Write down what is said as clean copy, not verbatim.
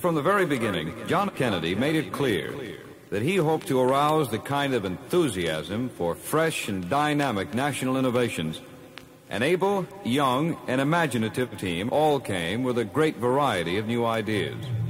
From the very beginning, Jon Kennedy made it clear that he hoped to arouse the kind of enthusiasm for fresh and dynamic national innovations. An able, young, and imaginative team all came with a great variety of new ideas.